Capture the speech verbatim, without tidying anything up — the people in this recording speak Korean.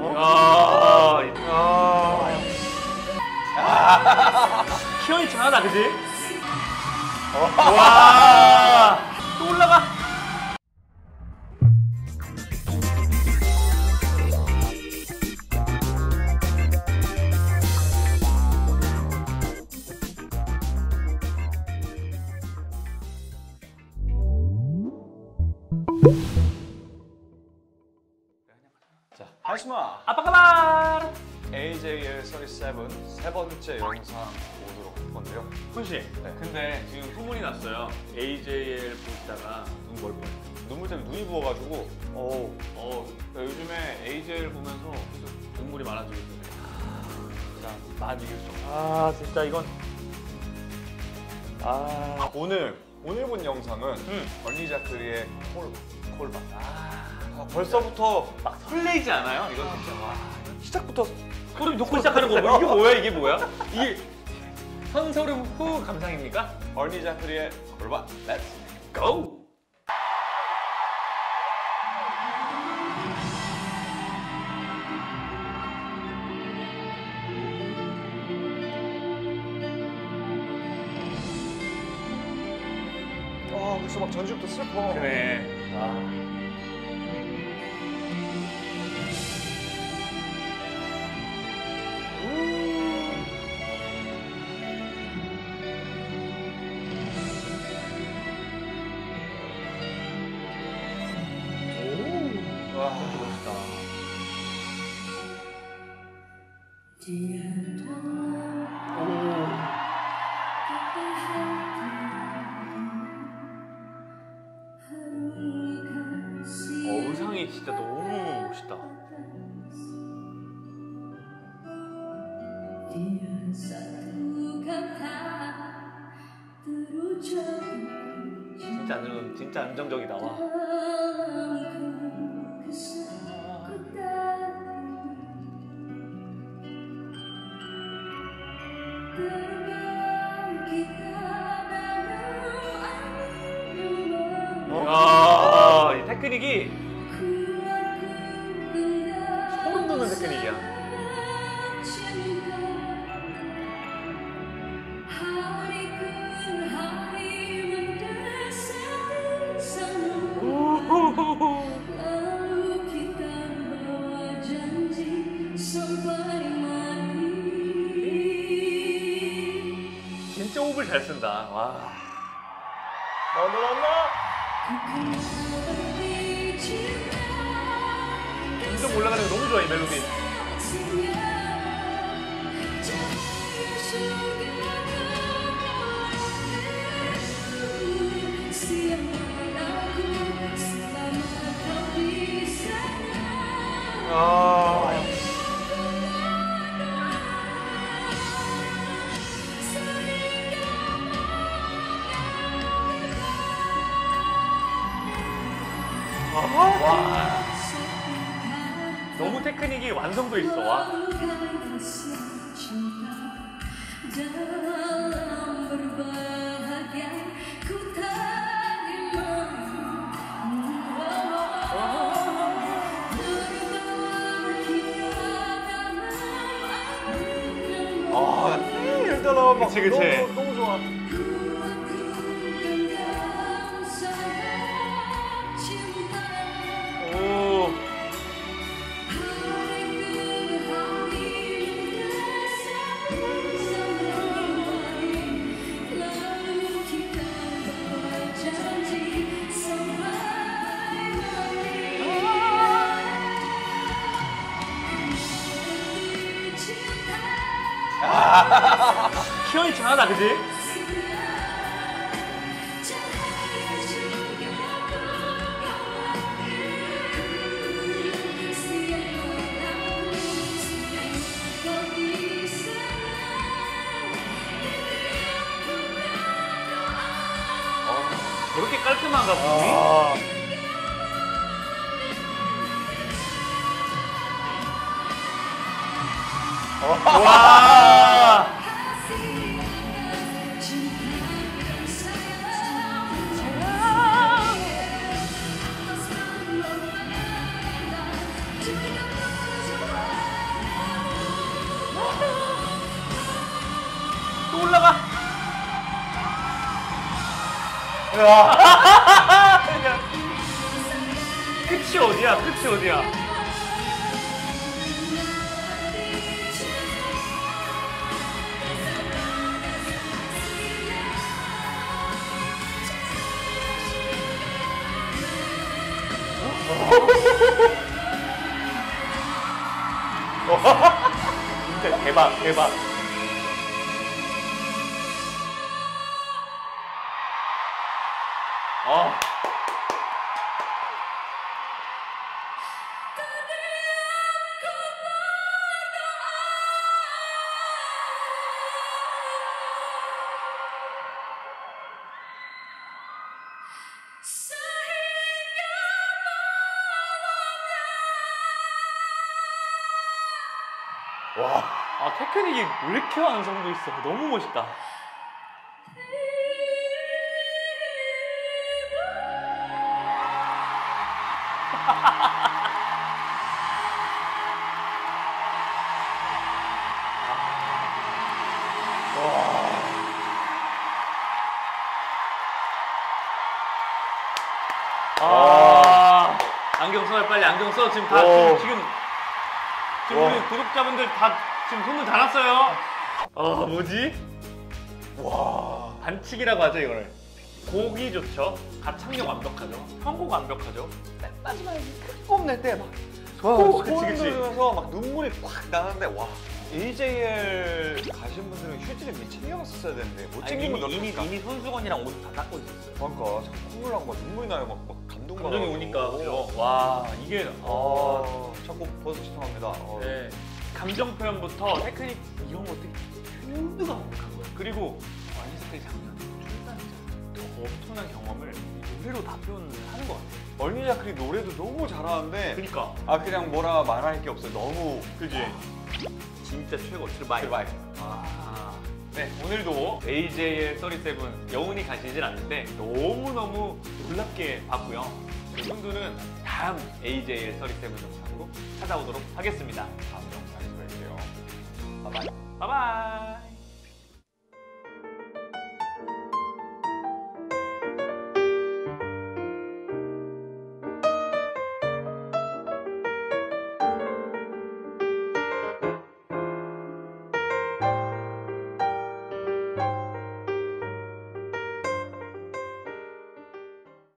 아, 아, 키원이 장하다, 그지? 와, 또 올라가. 자, 하시마 아빠가발. 에이제이엘 삼십칠 세 번째 영상 보도록 할 건데요. 훈씨, 네. 근데 지금 소문이 났어요. 에이제이엘 보시다가 눈 멀 뻔했어요. 눈물 때문에 눈이 부어가지고 어우, 어, 요즘에 에이제이엘 보면서 계속 눈물이 많아지고 있어요. 진짜 많이 이길 수 없어요. 아, 진짜 이건. 아, 오늘 오늘 본 영상은 음. 벌니자크리의 콜, 콜바. 아, 아, 벌써부터 막 설레이지 않아요? 이건 진짜. 와. 시작부터 소름 돋고 시작하는 거고. 이게 뭐야, 이게 뭐야? 이게 선소름 후 감상입니까? 벌니자크리의 콜바. 렛츠 고! 아, 벌써 막 전주부터 슬퍼. 그래. 아. 와, 멋있다. 오. 어, 의상이 진짜 너무 멋있다. 진짜 안정, 진짜 안정적이다. 와. 아, 이 테크닉이 소름 돋는 테크닉이야. 진짜 호흡을 잘 쓴다. 와. 나온다 나온다. 점점 올라가는 거 너무 좋아, 이 멜로디. 아. 와. 너무 테크닉이 완성도 있어. 와. 아, 일단은 막 그치, 그치. 너무, 너무 좋아. 오. 키원이 장하다, 그지? 어, 저렇게 깔끔한가, 부분이? 아. 와. 끝이 어디야? 끝이 어디야? 진짜 대박, 대박. 어. 와, 아 테크닉이 왜 이렇게 완성도 있어? 너무 멋있다. 아, 안경 써요. 빨리 안경 써. 지금 다 지금 지금, 지금 우리 구독자분들 다 지금 손을 달았어요. 아, 뭐지? 와, 반칙이라고 하죠 이거를. 곡이 좋죠. 가창력 완벽하죠. 편곡 완벽하죠. 마지막에 뽐낼 때 막. 와, 그치, 그치. 들으면서 막 눈물이 확 나는데 와. 에이제이엘 가신 분들은 휴지를 미리 챙겨갔었어야 되는데 못 챙긴 이미, 분들 이미, 이미 손수건이랑 옷을 다 닦고 있었어요. 그러니까 자꾸 콧물 나고 막 눈물이 나요. 막, 막 감동받아. 감정이 오니까 그죠. 와, 이게 아, 어, 자꾸 버섯 시청합니다. 어. 네. 감정 표현부터 테크닉 이런 것들이 모두가 완벽한 거예요. 그리고 와인스테이 작년 출산전 더 엄청난 경험을 노래로 다 표현을 하는 것 같아요. 얼미자클이 노래도 너무 잘하는데 그러니까 아 그냥 뭐라 말할 게 없어요. 너무 그지. 진짜 최고 트바이. 트바이. 아. 네, 오늘도 에이제이엘 삼십칠 여운이 가시질 않는데 너무너무 놀랍게 봤고요. 그분들은 다음 에이제이엘 삼십칠 영상으로 찾아오도록 하겠습니다. 다음 영상에서 뵐게요. 바이바이. 바이바이.